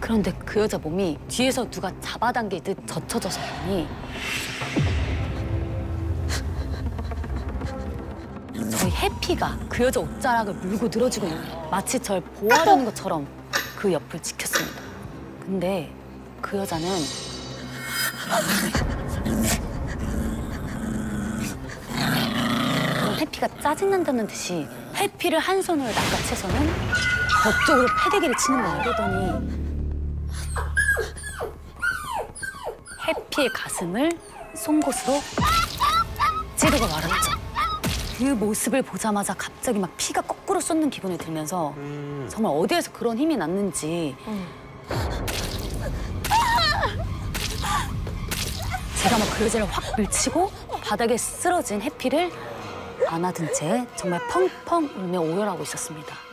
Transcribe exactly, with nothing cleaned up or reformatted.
그런데 그 여자 몸이 뒤에서 누가 잡아당기듯 젖혀져서 보니 저희 해피가 그 여자 옷자락을 물고 늘어지고 있는 거예요. 마치 절 보호하려는 것처럼 그 옆을 지켰습니다. 근데 그 여자는 해피가 짜증난다는 듯이 해피를 한 손으로 낚아채서는 벽쪽으로 패대기를 치는 거예요. 그러더니 해피의 가슴을 송곳으로 찌르고 말았죠. 그 모습을 보자마자 갑자기 막 피가 거꾸로 쏟는 기분이 들면서 음. 정말 어디에서 그런 힘이 났는지 음. 제가 막 그 여자를 확 밀치고 바닥에 쓰러진 해피를 안아든 채 정말 펑펑 울며 오열하고 있었습니다.